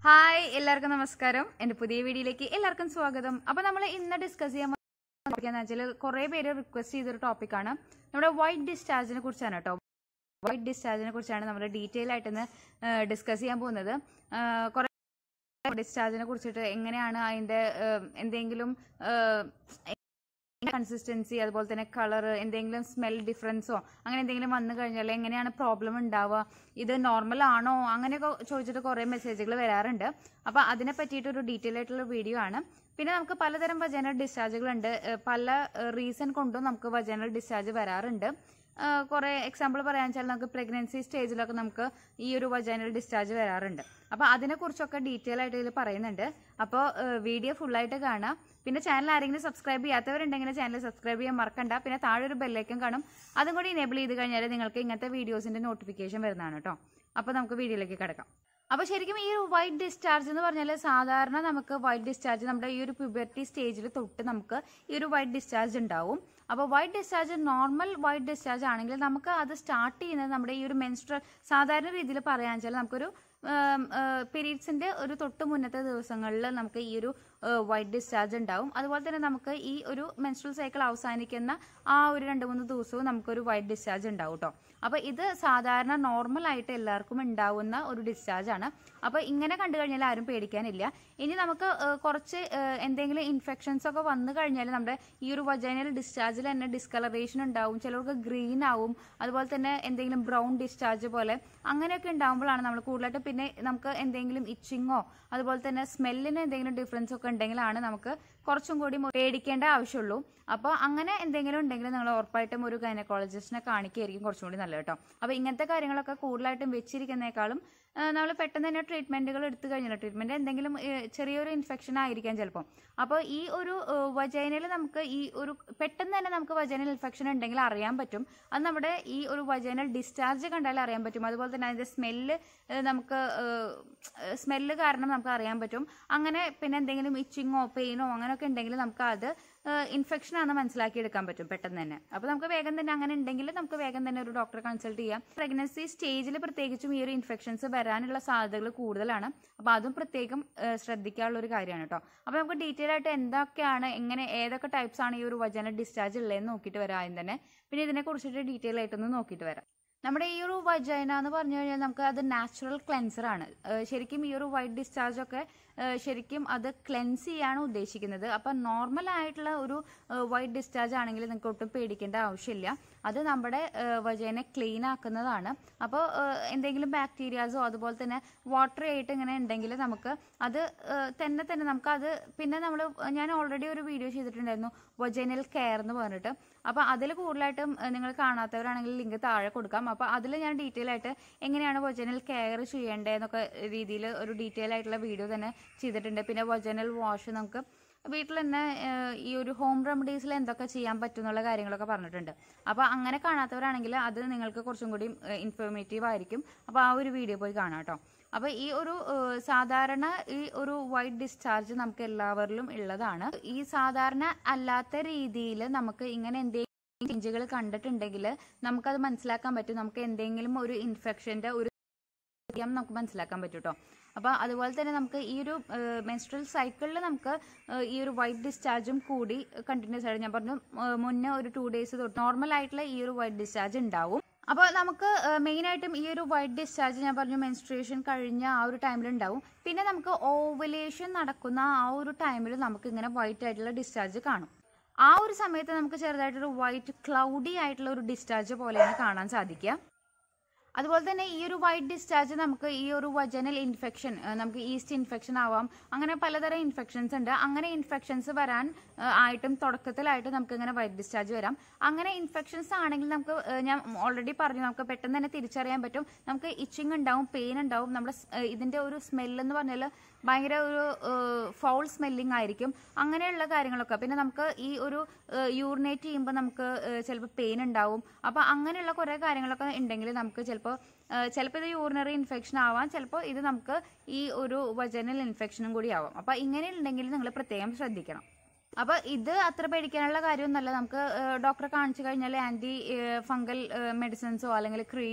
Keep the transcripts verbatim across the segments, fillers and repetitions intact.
Hi, എല്ലാവർക്കും നമസ്കാരം. എൻ്റെ പുതിയ വീഡിയോയിലേക്ക് എല്ലാവർക്കും സ്വാഗതം. അപ്പോൾ നമ്മൾ ഇന്ന് ഡിസ്കസ് ചെയ്യാൻ പോകുന്നത് കുറേ പേര് റിക്വസ്റ്റ് ചെയ്തൊരു ടോപ്പിക്കാണ്. നമ്മുടെ വൈറ്റ് ഡിസ്ചാർജിനെ കുറിച്ചാണ് കേട്ടോ. വൈറ്റ് ഡിസ്ചാർജിനെ കുറിച്ചാണ് നമ്മൾ ഡീറ്റെയിൽ ആയിട്ട് ഇന്ന് ഡിസ്കസ് ചെയ്യാൻ പോകുന്നത്. കുറേ ഡിസ്ചാർജിനെ കുറിച്ചിട്ട് എങ്ങനെയാണ് അതിൻ്റെ എന്തെങ്കിലും കൺസിസ്റ്റൻസി, അതുപോലെ തന്നെ കളർ, എന്തെങ്കിലും സ്മെൽ ഡിഫറൻസോ അങ്ങനെ എന്തെങ്കിലും വന്നു കഴിഞ്ഞാൽ എങ്ങനെയാണ് പ്രോബ്ലം ഉണ്ടാവുക, ഇത് നോർമൽ ആണോ, അങ്ങനെയൊക്കെ ചോദിച്ചിട്ട് കുറേ മെസ്സേജുകൾ വരാറുണ്ട്. അപ്പോൾ അതിനെ പറ്റിയിട്ടൊരു ഡീറ്റെയിൽ ആയിട്ടുള്ള വീഡിയോ ആണ്. പിന്നെ നമുക്ക് പലതരം വജൈനൽ ഡിസ്ചാർജുകളുണ്ട്. പല റീസൺ കൊണ്ടും നമുക്ക് വജൈനൽ ഡിസ്ചാർജ് വരാറുണ്ട്. കുറേ എക്സാമ്പിൾ പറയാൻ വെച്ചാൽ നമുക്ക് പ്രഗ്നൻസി സ്റ്റേജിലൊക്കെ നമുക്ക് ഈ ഒരു വജൈനൽ ഡിസ്ചാർജ് വരാറുണ്ട്. അപ്പോൾ അതിനെക്കുറിച്ചൊക്കെ ഡീറ്റെയിൽ ആയിട്ട് ഇതിൽ പറയുന്നുണ്ട്. അപ്പോൾ വീഡിയോ ഫുള്ളായിട്ട് കാണാം. പിന്നെ ചാനൽ ആരെങ്കിലും സബ്സ്ക്രൈബ് ചെയ്യാത്തവരുണ്ടെങ്കിൽ ചാനൽ സബ്സ്ക്രൈബ് ചെയ്യാൻ മറക്കണ്ട. പിന്നെ താഴെ ഒരു ബെല്ലൈക്കൺ കാണും, അതും കൂടി എനേബിൾ ചെയ്ത് കഴിഞ്ഞാൽ നിങ്ങൾക്ക് ഇങ്ങനത്തെ വീഡിയോസിൻ്റെ നോട്ടിഫിക്കേഷൻ വരുന്നതാണ് കേട്ടോ. അപ്പോൾ നമുക്ക് വീഡിയോയിലേക്ക് കിടക്കാം. അപ്പോൾ ശരിക്കും ഈ ഒരു വൈറ്റ് ഡിസ്ചാർജ് എന്ന് പറഞ്ഞാൽ സാധാരണ നമുക്ക് വൈറ്റ് ഡിസ്ചാർജ് നമ്മുടെ ഈ ഒരു പ്യൂബർട്ടി സ്റ്റേജിൽ തൊട്ട് നമുക്ക് ഈ ഒരു വൈറ്റ് ഡിസ്ചാർജ് ഉണ്ടാവും. അപ്പോൾ white discharge normal white discharge ആണെങ്കിൽ നമുക്ക് അത് സ്റ്റാർട്ട് ചെയ്യുന്നത് നമ്മുടെ ഈ ഒരു മെൻസ്ട്രൽ സാധാരണ രീതിയിൽ പറയാൻ വെച്ചാൽ നമുക്കൊരു പീരീഡ്സിൻ്റെ ഒരു തൊട്ട് മുന്നത്തെ ദിവസങ്ങളിൽ നമുക്ക് ഈ ഒരു വൈറ്റ് ഡിസ്ചാർജ് ഉണ്ടാവും. അതുപോലെ തന്നെ നമുക്ക് ഈ ഒരു മെൻസ്ട്രൽ സൈക്കിൾ അവസാനിക്കുന്ന ആ ഒരു രണ്ട് മൂന്ന് ദിവസവും നമുക്കൊരു വൈറ്റ് ഡിസ്ചാർജ് ഉണ്ടാവും കേട്ടോ. അപ്പോൾ ഇത് സാധാരണ നോർമൽ ആയിട്ട് എല്ലാവർക്കും ഉണ്ടാവുന്ന ഒരു ഡിസ്ചാർജ് ആണ്. അപ്പോൾ ഇങ്ങനെ കണ്ടു കഴിഞ്ഞാൽ ആരും പേടിക്കാനില്ല. ഇനി നമുക്ക് കുറച്ച് എന്തെങ്കിലും ഇൻഫെക്ഷൻസ് ഒക്കെ വന്നു കഴിഞ്ഞാൽ നമ്മുടെ ഈ ഒരു വജൈനൽ ഡിസ്ചാർജിൽ തന്നെ ഡിസ്കളറേഷൻ ഉണ്ടാവും, ചിലർക്ക് ഗ്രീൻ ആവും, അതുപോലെ തന്നെ എന്തെങ്കിലും ബ്രൗൺ ഡിസ്ചാർജ് പോലെ അങ്ങനെയൊക്കെ ഉണ്ടാകുമ്പോഴാണ് നമ്മൾ കൂടുതലായിട്ട് പിന്നെ നമുക്ക് എന്തെങ്കിലും ഇച്ചിങ്ങോ അതുപോലെ തന്നെ സ്മെല്ലിന് എന്തെങ്കിലും ഡിഫറൻസ് ഒക്കെ ഉണ്ടെങ്കിലാണ് നമുക്ക് കുറച്ചും കൂടി പേടിക്കേണ്ട ആവശ്യമുള്ളൂ. അപ്പോൾ അങ്ങനെ എന്തെങ്കിലും ഉണ്ടെങ്കിൽ നിങ്ങൾ ഉറപ്പായിട്ടും ഒരു ഗൈനക്കോളജിസ്റ്റിനെ കാണിക്കുകയായിരിക്കും കുറച്ചും കൂടി നല്ലത് കേട്ടോ. അപ്പോൾ ഇങ്ങനത്തെ കാര്യങ്ങളൊക്കെ കൂടുതലായിട്ടും വെച്ചിരിക്കുന്നേക്കാളും നമ്മൾ പെട്ടെന്ന് തന്നെ ട്രീറ്റ്മെൻറ്റുകൾ എടുത്തു കഴിഞ്ഞാൽ ട്രീറ്റ്മെൻറ്റ് എന്തെങ്കിലും ചെറിയൊരു ഇൻഫെക്ഷൻ ആയിരിക്കാം ചിലപ്പോൾ. അപ്പോൾ ഈ ഒരു വജൈനയിൽ നമുക്ക് ഈ ഒരു പെട്ടെന്ന് തന്നെ നമുക്ക് വജൈനൽ ഇൻഫെക്ഷൻ ഉണ്ടെങ്കിൽ അറിയാൻ പറ്റും. അത് നമ്മുടെ ഈ ഒരു വജൈനൽ ഡിസ്ചാർജ് കണ്ടാൽ അറിയാൻ പറ്റും. അതുപോലെ തന്നെ അതിൻ്റെ സ്മെല്ല് നമുക്ക് സ്മെല്ല് കാരണം നമുക്ക് അറിയാൻ പറ്റും. അങ്ങനെ പിന്നെ എന്തെങ്കിലും ഇച്ചിങ്ങോ പെയിനോ അങ്ങനെയൊക്കെ ഉണ്ടെങ്കിൽ നമുക്ക് അത് ഇൻഫെക്ഷൻ ആണെന്ന് മനസ്സിലാക്കിയെടുക്കാൻ പറ്റും പെട്ടെന്ന് തന്നെ. അപ്പോൾ നമുക്ക് വേഗം തന്നെ അങ്ങനെ ഉണ്ടെങ്കിൽ നമുക്ക് വേഗം തന്നെ ഒരു ഡോക്ടറെ കൺസൾട്ട് ചെയ്യാം. പ്രഗ്നൻസി സ്റ്റേജിൽ പ്രത്യേകിച്ചും ഈ ഒരു ഇൻഫെക്ഷൻസ് വരാനുള്ള സാധ്യതകൾ കൂടുതലാണ്. അപ്പോൾ അതും പ്രത്യേകം ശ്രദ്ധിക്കാനുള്ള ഒരു കാര്യമാണ് കേട്ടോ. അപ്പോൾ നമുക്ക് ഡീറ്റെയിൽ ആയിട്ട് എന്തൊക്കെയാണ്, എങ്ങനെ ഏതൊക്കെ ടൈപ്സ് ആണ് ഈ ഒരു വജൈനൽ ഡിസ്ചാർജ് ഉള്ളതെന്ന് നോക്കിയിട്ട് വരാം ആദ്യം തന്നെ. പിന്നെ ഇതിനെക്കുറിച്ചിട്ട് ഡീറ്റെയിൽ ആയിട്ടൊന്ന് നോക്കിയിട്ട് വരാം. നമ്മുടെ ഈ ഒരു വജൈന എന്ന് പറഞ്ഞു കഴിഞ്ഞാൽ നമുക്ക് അത് നാച്ചുറൽ ക്ലെൻസർ ആണ്. ശരിക്കും ഈ ഒരു വൈറ്റ് ഡിസ്ചാർജ് ഒക്കെ ശരിക്കും അത് ക്ലെൻസ് ചെയ്യാണ് ഉദ്ദേശിക്കുന്നത്. അപ്പം നോർമൽ ആയിട്ടുള്ള ഒരു വൈറ്റ് ഡിസ്ചാർജ് ആണെങ്കിൽ നിങ്ങൾക്ക് ഒട്ടും പേടിക്കേണ്ട ആവശ്യമില്ല. അത് നമ്മുടെ വജൈനെ ക്ലീൻ ആക്കുന്നതാണ്. അപ്പോൾ എന്തെങ്കിലും ബാക്ടീരിയാസോ അതുപോലെ തന്നെ വാട്ടർ ആയിട്ട് ഇങ്ങനെ ഉണ്ടെങ്കിൽ നമുക്ക് അത് തന്നെ തന്നെ നമുക്കത് പിന്നെ നമ്മൾ ഞാൻ ഓൾറെഡി ഒരു വീഡിയോ ചെയ്തിട്ടുണ്ടായിരുന്നു വജൈനൽ കെയർ എന്ന് പറഞ്ഞിട്ട്. അപ്പോൾ അതിൽ കൂടുതലായിട്ടും നിങ്ങൾ കാണാത്തവരാണെങ്കിൽ ലിങ്ക് താഴെ കൊടുക്കാം. അപ്പോൾ അതിൽ ഞാൻ ഡീറ്റെയിൽ ആയിട്ട് എങ്ങനെയാണ് വജൈനൽ കെയർ ചെയ്യേണ്ടതെന്നൊക്കെ രീതിയിൽ ഒരു ഡീറ്റെയിൽ ആയിട്ടുള്ള വീഡിയോ തന്നെ ചെയ്തിട്ടുണ്ട്. പിന്നെ വജൈനൽ വാഷ് നമുക്ക് വീട്ടിൽ തന്നെ ഈ ഒരു ഹോം റെമഡീസിൽ എന്തൊക്കെ ചെയ്യാൻ പറ്റും എന്നുള്ള കാര്യങ്ങളൊക്കെ പറഞ്ഞിട്ടുണ്ട്. അപ്പോൾ അങ്ങനെ കാണാത്തവരാണെങ്കിൽ അത് നിങ്ങൾക്ക് കുറച്ചും കൂടി ഇൻഫോർമേറ്റീവ് ആയിരിക്കും. അപ്പോൾ ആ ഒരു വീഡിയോ പോയി കാണാം കേട്ടോ. അപ്പോൾ ഈ ഒരു സാധാരണ ഈ ഒരു വൈറ്റ് ഡിസ്ചാർജ് നമുക്ക് എല്ലാവരിലും ഉള്ളതാണ്. ഈ സാധാരണ അല്ലാത്ത രീതിയിൽ നമുക്ക് ഇങ്ങനെ എന്തെങ്കിലും ചേഞ്ചുകൾ കണ്ടിട്ടുണ്ടെങ്കിൽ നമുക്കത് മനസ്സിലാക്കാൻ പറ്റും. നമുക്ക് എന്തെങ്കിലും ഒരു ഇൻഫെക്ഷൻ്റെ ഒരു നമുക്ക് മനസ്സിലാക്കാൻ പറ്റും കേട്ടോ. അപ്പോൾ അതുപോലെ തന്നെ നമുക്ക് ഈ ഒരു മെൻസ്ട്രൽ സൈക്കിളിൽ നമുക്ക് ഈ ഒരു വൈറ്റ് ഡിസ്ചാർജും കൂടി കണ്ടിന്യൂസ് ആയിട്ട് ഞാൻ പറഞ്ഞു മുന്നേ ഒരു ടു ഡേയ്സ് തൊട്ട് നോർമൽ ആയിട്ടുള്ള ഈ ഒരു വൈറ്റ് ഡിസ്ചാർജ് ഉണ്ടാവും. അപ്പോൾ നമുക്ക് മെയിനായിട്ടും ഈ ഒരു വൈറ്റ് ഡിസ്ചാർജ് ഞാൻ പറഞ്ഞു മെൻസ്ട്രേഷൻ കഴിഞ്ഞ ആ ഒരു ടൈമിൽ ഉണ്ടാവും. പിന്നെ നമുക്ക് ഓവുലേഷൻ നടക്കുന്ന ആ ഒരു ടൈമിൽ നമുക്ക് ഇങ്ങനെ വൈറ്റ് ആയിട്ടുള്ള ഡിസ്ചാർജ് കാണും. ആ ഒരു സമയത്ത് നമുക്ക് ചെറുതായിട്ടൊരു വൈറ്റ് ക്ലൗഡി ആയിട്ടുള്ള ഒരു ഡിസ്ചാർജ് പോലെയാണ് കാണാൻ സാധിക്കുക. അതുപോലെ തന്നെ ഈ ഒരു വൈറ്റ് ഡിസ്ചാർജ് നമുക്ക് ഈ ഒരു വജൈനൽ ഇൻഫെക്ഷൻ നമുക്ക് ഈസ്റ്റ് ഇൻഫെക്ഷൻ ആവാം, അങ്ങനെ പലതരം ഇൻഫെക്ഷൻസ് ഉണ്ട്. അങ്ങനെ ഇൻഫെക്ഷൻസ് വരാൻ ആയിട്ടും തുടക്കത്തിലായിട്ട് നമുക്ക് ഇങ്ങനെ വൈറ്റ് ഡിസ്ചാർജ് വരാം. അങ്ങനെ ഇൻഫെക്ഷൻസ് ആണെങ്കിൽ നമുക്ക് ഞാൻ ഓൾറെഡി പറഞ്ഞു നമുക്ക് പെട്ടെന്ന് തന്നെ തിരിച്ചറിയാൻ പറ്റും. നമുക്ക് ഇച്ചിങ് ഉണ്ടാവും, പെയിൻ ഉണ്ടാവും. നമ്മുടെ ഇതിൻ്റെ ഒരു സ്മെല്ലെന്ന് പറഞ്ഞാൽ ഭയങ്കര ഒരു ഫൗൾ സ്മെല്ലിംഗ് ആയിരിക്കും. അങ്ങനെയുള്ള കാര്യങ്ങളൊക്കെ. പിന്നെ നമുക്ക് ഈ ഒരു യൂറിനേറ്റ് ചെയ്യുമ്പോൾ നമുക്ക് ചിലപ്പോൾ പെയിൻ ഉണ്ടാവും. അപ്പോൾ അങ്ങനെയുള്ള കുറേ കാര്യങ്ങളൊക്കെ ഉണ്ടെങ്കിൽ നമുക്ക് ചിലപ്പോൾ ചിലപ്പോൾ ഇത് യൂറിനറി ഇൻഫെക്ഷൻ ആവാം, ചിലപ്പോൾ ഇത് നമുക്ക് ഈ ഒരു വജൈനൽ ഇൻഫെക്ഷനും കൂടി ആവാം. അപ്പോൾ ഇങ്ങനെ ഉണ്ടെങ്കിൽ നിങ്ങൾ പ്രത്യേകം ശ്രദ്ധിക്കണം. അപ്പോൾ ഇത് അത്ര പേടിക്കാനുള്ള കാര്യമൊന്നുമല്ല. നമുക്ക് ഡോക്ടറെ കാണിച്ചു കഴിഞ്ഞാൽ ആൻറ്റി ഫംഗൽ മെഡിസിൻസോ അല്ലെങ്കിൽ ക്രീമോ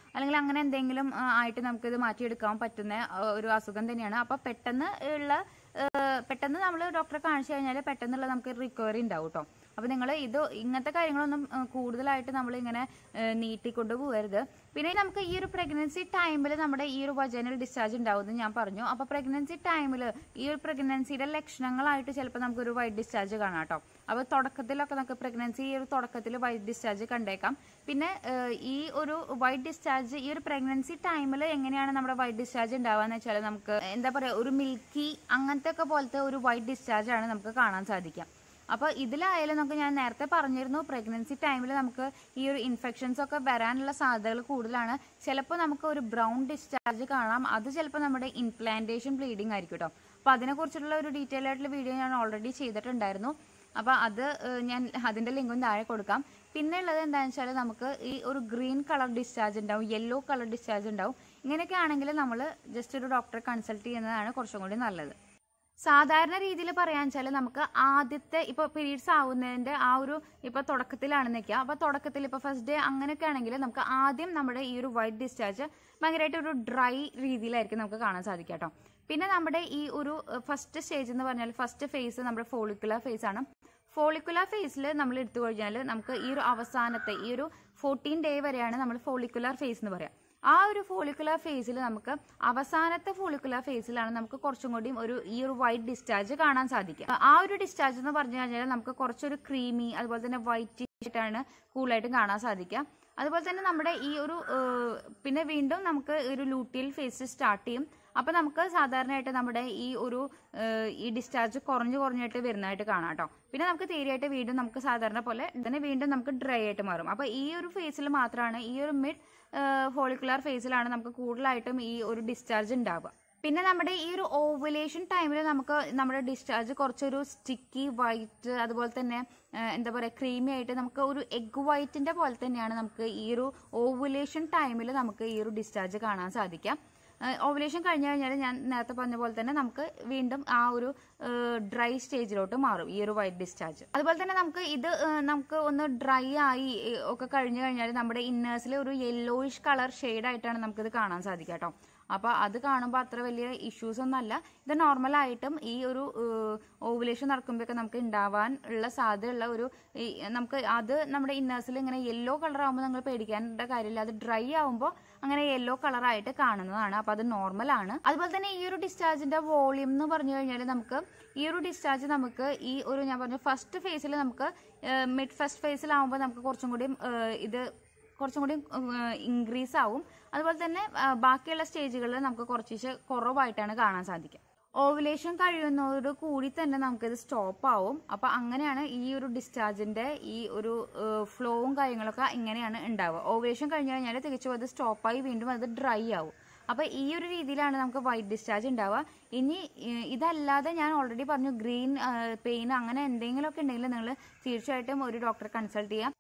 അല്ലെങ്കിൽ അങ്ങനെ എന്തെങ്കിലും ആയിട്ട് നമുക്കിത് മാറ്റിയെടുക്കാൻ പറ്റുന്ന ഒരു അസുഖം തന്നെയാണ്. അപ്പോൾ പെട്ടെന്ന് ഉള്ള പെട്ടെന്ന് നമ്മൾ ഡോക്ടറെ കാണിച്ചു കഴിഞ്ഞാൽ പെട്ടെന്നുള്ള നമുക്ക് റിക്കവറി ഉണ്ടാവും കേട്ടോ. അപ്പോൾ നിങ്ങൾ ഇത് ഇങ്ങനത്തെ കാര്യങ്ങളൊന്നും കൂടുതലായിട്ട് നമ്മൾ ഇങ്ങനെ നീട്ടിക്കൊണ്ട് പോകരുത്. പിന്നെ നമുക്ക് ഈ ഒരു പ്രഗ്നൻസി ടൈമിൽ നമ്മുടെ ഈ ഒരു വജൈനൽ ഡിസ്ചാർജ് ഉണ്ടാവുമെന്ന് ഞാൻ പറഞ്ഞു. അപ്പോൾ പ്രഗ്നൻസി ടൈമിൽ ഈ ഒരു പ്രഗ്നൻസിയുടെ ലക്ഷണങ്ങളായിട്ട് ചിലപ്പോൾ നമുക്കൊരു വൈറ്റ് ഡിസ്ചാർജ് കാണാം കേട്ടോ. അപ്പോൾ തുടക്കത്തിലൊക്കെ നമുക്ക് പ്രഗ്നൻസി ഈ ഒരു തുടക്കത്തിൽ വൈറ്റ് ഡിസ്ചാർജ് കണ്ടേക്കാം. പിന്നെ ഈ ഒരു വൈറ്റ് ഡിസ്ചാർജ് ഈ ഒരു പ്രഗ്നൻസി ടൈമിൽ എങ്ങനെയാണ് നമ്മുടെ വൈറ്റ് ഡിസ്ചാർജ് ഉണ്ടാവുക എന്ന് വെച്ചാൽ നമുക്ക് എന്താ പറയുക ഒരു മിൽക്കി അങ്ങനത്തെ ഒക്കെ പോലത്തെ ഒരു വൈറ്റ് ഡിസ്ചാർജ് ആണ് നമുക്ക് കാണാൻ സാധിക്കുക. അപ്പോൾ ഇതിലായാലും നമുക്ക് ഞാൻ നേരത്തെ പറഞ്ഞിരുന്നു പ്രഗ്നൻസി ടൈമിൽ നമുക്ക് ഈ ഒരു ഇൻഫെക്ഷൻസ് ഒക്കെ വരാനുള്ള സാധ്യതകൾ കൂടുതലാണ്. ചിലപ്പോൾ നമുക്ക് ഒരു ബ്രൗൺ ഡിസ്ചാർജ് കാണാം. അത് ചിലപ്പോൾ നമ്മുടെ ഇംപ്ലാന്റേഷൻ ബ്ലീഡിങ് ആയിരിക്കും കേട്ടോ. അപ്പോൾ അതിനെക്കുറിച്ചുള്ള ഒരു ഡീറ്റെയിൽ ആയിട്ടുള്ള വീഡിയോ ഞാൻ ഓൾറെഡി ചെയ്തിട്ടുണ്ടായിരുന്നു. അപ്പോൾ അത് ഞാൻ അതിൻ്റെ ലിങ്കും താഴെ കൊടുക്കാം. പിന്നെ ഉള്ളത് എന്താണെന്ന് വെച്ചാൽ നമുക്ക് ഈ ഒരു ഗ്രീൻ കളർ ഡിസ്ചാർജ് ഉണ്ടാവും, യെല്ലോ കളർ ഡിസ്ചാർജ് ഉണ്ടാവും. ഇങ്ങനെയൊക്കെ ആണെങ്കിൽ നമ്മൾ ജസ്റ്റ് ഒരു ഡോക്ടറെ കൺസൾട്ട് ചെയ്യുന്നതാണ് കുറച്ചും കൂടി നല്ലത്. സാധാരണ രീതിയിൽ പറയാൻ വെച്ചാൽ നമുക്ക് ആദ്യത്തെ ഇപ്പോൾ പീരീഡ്സ് ആവുന്നതിൻ്റെ ആ ഒരു ഇപ്പോൾ തുടക്കത്തിലാണെന്ന് വെക്കുക. അപ്പോൾ തുടക്കത്തിൽ ഇപ്പോൾ ഫസ്റ്റ് ഡേ അങ്ങനെയൊക്കെ ആണെങ്കിൽ നമുക്ക് ആദ്യം നമ്മുടെ ഈ ഒരു വൈറ്റ് ഡിസ്ചാർജ് ഭയങ്കരമായിട്ട് ഒരു ഡ്രൈ രീതിയിലായിരിക്കും നമുക്ക് കാണാൻ സാധിക്കുക കേട്ടോ. പിന്നെ നമ്മുടെ ഈ ഒരു ഫസ്റ്റ് സ്റ്റേജ് എന്ന് പറഞ്ഞാൽ ഫസ്റ്റ് ഫേസ് നമ്മുടെ ഫോളിക്കുലർ ഫേസ് ആണ്. ഫോളിക്കുലർ ഫേസിൽ നമ്മൾ എടുത്തു കഴിഞ്ഞാൽ നമുക്ക് ഈ ഒരു അവസാനത്തെ ഈ ഒരു ഫോർട്ടീൻ ഡേ വരെയാണ് നമ്മൾ ഫോളിക്കുലർ ഫേസ് എന്ന് പറയാം. ആ ഒരു ഫോളിക്കുലർ ഫേസിൽ നമുക്ക് അവസാനത്തെ ഫോളിക്കുലർ ഫേസിലാണ് നമുക്ക് കുറച്ചും കൂടിയും ഒരു ഈ ഒരു വൈറ്റ് ഡിസ്ചാർജ് കാണാൻ സാധിക്കുക. ആ ഒരു ഡിസ്ചാർജ് എന്ന് പറഞ്ഞു കഴിഞ്ഞാൽ നമുക്ക് കുറച്ചൊരു ക്രീമി അതുപോലെ തന്നെ വൈറ്റ് ആയിട്ടാണ് കൂടുതലായിട്ടും കാണാൻ സാധിക്കുക. അതുപോലെ തന്നെ നമ്മുടെ ഈ ഒരു പിന്നെ വീണ്ടും നമുക്ക് ഒരു ലൂട്ടിയൽ ഫേസ് സ്റ്റാർട്ട് ചെയ്യും. അപ്പോൾ നമുക്ക് സാധാരണയായിട്ട് നമ്മുടെ ഈ ഒരു ഈ ഡിസ്ചാർജ് കുറഞ്ഞു കുറഞ്ഞായിട്ട് വരുന്നതായിട്ട് കാണാം കേട്ടോ. പിന്നെ നമുക്ക് തീരെയായിട്ട് വീണ്ടും നമുക്ക് സാധാരണ പോലെ തന്നെ വീണ്ടും നമുക്ക് ഡ്രൈ ആയിട്ട് മാറും. അപ്പോൾ ഈ ഒരു ഫേസിൽ മാത്രമാണ് ഈ ഒരു മിഡ് ഫോളിക്കുലർ ഫേസിലാണ് നമുക്ക് കൂടുതലായിട്ടും ഈ ഒരു ഡിസ്ചാർജ് ഉണ്ടാവുക. പിന്നെ നമ്മുടെ ഈ ഒരു ഓവുലേഷൻ ടൈമിൽ നമുക്ക് നമ്മുടെ ഡിസ്ചാർജ് കുറച്ചൊരു സ്റ്റിക്കി വൈറ്റ് അതുപോലെ തന്നെ എന്താ പറയുക ക്രീമി ആയിട്ട് നമുക്ക് ഒരു എഗ് വൈറ്റിൻ്റെ പോലെ തന്നെയാണ് നമുക്ക് ഈ ഒരു ഓവുലേഷൻ ടൈമിൽ നമുക്ക് ഈ ഒരു ഡിസ്ചാർജ് കാണാൻ സാധിക്കാം. ഓവുലേഷൻ കഴിഞ്ഞു കഴിഞ്ഞാൽ ഞാൻ നേരത്തെ പറഞ്ഞ പോലെ തന്നെ നമുക്ക് വീണ്ടും ആ ഒരു ഡ്രൈ സ്റ്റേജിലോട്ട് മാറും ഈ ഒരു വൈറ്റ് ഡിസ്ചാർജ്. അതുപോലെ തന്നെ നമുക്ക് ഇത് നമുക്ക് ഒന്ന് ഡ്രൈ ആയി ഒക്കെ കഴിഞ്ഞു കഴിഞ്ഞാൽ നമ്മുടെ ഇന്നേഴ്സിൽ ഒരു യെല്ലോയിഷ് കളർ ഷെയ്ഡായിട്ടാണ് നമുക്കിത് കാണാൻ സാധിക്കുക കേട്ടോ. അപ്പോൾ അത് കാണുമ്പോൾ അത്ര വലിയ ഇഷ്യൂസ് ഒന്നുമല്ല. ഇത് നോർമലായിട്ടും ഈ ഒരു ഓവുലേഷൻ നടക്കുമ്പോഴൊക്കെ നമുക്ക് ഉണ്ടാവാൻ ഉള്ള സാധ്യതയുള്ള ഒരു നമുക്ക് അത് നമ്മുടെ ഇന്നേഴ്സിൽ ഇങ്ങനെ യെല്ലോ കളർ ആകുമ്പോൾ നിങ്ങൾ പേടിക്കേണ്ട കാര്യമില്ല. അത് ഡ്രൈ ആകുമ്പോൾ അങ്ങനെ യെല്ലോ കളറായിട്ട് കാണുന്നതാണ്. അപ്പോൾ അത് നോർമലാണ്. അതുപോലെ തന്നെ ഈ ഒരു ഡിസ്ചാർജിന്റെ വോളിയം എന്ന് പറഞ്ഞു കഴിഞ്ഞാൽ നമുക്ക് ഈ ഒരു ഡിസ്ചാർജ് നമുക്ക് ഈ ഒരു ഞാൻ പറഞ്ഞു ഫസ്റ്റ് ഫേസിൽ നമുക്ക് മിഡ് ഫസ്റ്റ് ഫേസിലാവുമ്പോൾ നമുക്ക് കുറച്ചും കൂടി ഇത് കുറച്ചും കൂടി ഇൻക്രീസ് ആവും. അതുപോലെ തന്നെ ബാക്കിയുള്ള സ്റ്റേജുകളിൽ നമുക്ക് കുറച്ച് കുറവായിട്ടാണ് കാണാൻ സാധിക്കുക. ഓവുലേഷൻ കഴിയുന്നതോട് കൂടി തന്നെ നമുക്കിത് സ്റ്റോപ്പ് ആവും. അപ്പോൾ അങ്ങനെയാണ് ഈ ഒരു ഡിസ്ചാർജിന്റെ ഈ ഒരു ഫ്ലോവും കാര്യങ്ങളൊക്കെ ഇങ്ങനെയാണ് ഉണ്ടാവുക. ഓവുലേഷൻ കഴിഞ്ഞു കഴിഞ്ഞാൽ തികച്ചും അത് സ്റ്റോപ്പായി വീണ്ടും അത് ഡ്രൈ ആവും. അപ്പോൾ ഈ ഒരു രീതിയിലാണ് നമുക്ക് വൈറ്റ് ഡിസ്ചാർജ് ഉണ്ടാവുക. ഇനി ഇതല്ലാതെ ഞാൻ ഓൾറെഡി പറഞ്ഞു ഗ്രീൻ പെയിൻ അങ്ങനെ എന്തെങ്കിലുമൊക്കെ ഉണ്ടെങ്കിൽ നിങ്ങൾ തീർച്ചയായിട്ടും ഒരു ഡോക്ടറെ കൺസൾട്ട് ചെയ്യാം.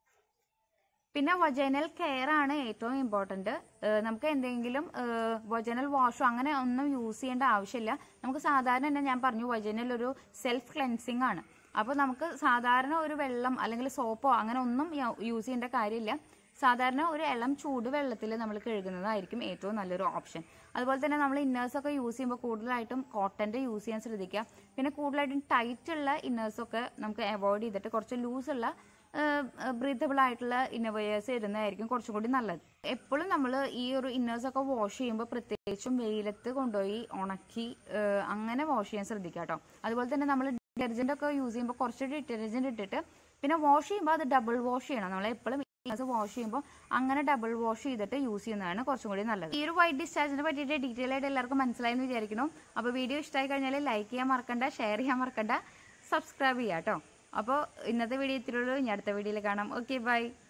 പിന്നെ വജൈനൽ കെയർ ആണ് ഏറ്റവും ഇമ്പോർട്ടൻറ്റ്. നമുക്ക് എന്തെങ്കിലും വജൈനൽ വാഷോ അങ്ങനെ ഒന്നും യൂസ് ചെയ്യേണ്ട ആവശ്യമില്ല. നമുക്ക് സാധാരണ തന്നെ ഞാൻ പറഞ്ഞു വജൈനൽ ഒരു സെൽഫ് ക്ലെൻസിങ് ആണ്. അപ്പോൾ നമുക്ക് സാധാരണ ഒരു വെള്ളം അല്ലെങ്കിൽ സോപ്പോ അങ്ങനെ ഒന്നും യൂസ് ചെയ്യേണ്ട കാര്യമില്ല. സാധാരണ ഒരു ഇളം ചൂട് വെള്ളത്തിൽ നമ്മൾ കഴുകുന്നതായിരിക്കും ഏറ്റവും നല്ലൊരു ഓപ്ഷൻ. അതുപോലെ തന്നെ നമ്മൾ ഇന്നേഴ്സൊക്കെ യൂസ് ചെയ്യുമ്പോൾ കൂടുതലായിട്ടും കോട്ടൻ്റെ യൂസ് ചെയ്യാൻ ശ്രദ്ധിക്കുക. പിന്നെ കൂടുതലായിട്ടും ടൈറ്റ് ഉള്ള ഇന്നേഴ്സൊക്കെ നമുക്ക് അവോയ്ഡ് ചെയ്തിട്ട് കുറച്ച് ലൂസുള്ള ബ്രീത്തബിൾ ആയിട്ടുള്ള ഇന്നർവെയേഴ്സ് ഇടുന്നതായിരിക്കും കുറച്ചും കൂടി നല്ലത്. എപ്പോഴും നമ്മൾ ഈ ഒരു ഇന്നേഴ്സൊക്കെ വാഷ് ചെയ്യുമ്പോൾ പ്രത്യേകിച്ചും വെയിലത്ത് കൊണ്ടുപോയി ഉണക്കി അങ്ങനെ വാഷ് ചെയ്യാൻ ശ്രദ്ധിക്കുക കേട്ടോ. അതുപോലെ തന്നെ നമ്മൾ ഡിറ്റർജൻ്റ് ഒക്കെ യൂസ് ചെയ്യുമ്പോൾ കുറച്ച് ഡിറ്റർജൻറ്റ് ഇട്ടിട്ട് പിന്നെ വാഷ് ചെയ്യുമ്പോൾ അത് ഡബിൾ വാഷ് ചെയ്യണം. നമ്മൾ എപ്പോഴും വാഷ് ചെയ്യുമ്പോൾ അങ്ങനെ ഡബിൾ വാഷ് ചെയ്തിട്ട് യൂസ് ചെയ്യുന്നതാണ് കുറച്ചും കൂടി നല്ലത്. ഈ ഒരു വൈറ്റ് ഡിസ്ചാർജിനെ പറ്റിയിട്ട് ഡീറ്റെയിൽ ആയിട്ട് എല്ലാവർക്കും മനസ്സിലായെന്ന് വിചാരിക്കുന്നു. അപ്പോൾ വീഡിയോ ഇഷ്ടമായി കഴിഞ്ഞാൽ ലൈക്ക് ചെയ്യാൻ മറക്കണ്ട, ഷെയർ ചെയ്യാൻ മറക്കണ്ട, സബ്സ്ക്രൈബ് ചെയ്യാം കേട്ടോ. അപ്പോൾ ഇന്നത്തെ വീഡിയോ ഇത്രയുള്ളൂ. ഇനി അടുത്ത വീഡിയോയിൽ കാണാം. Okay, by.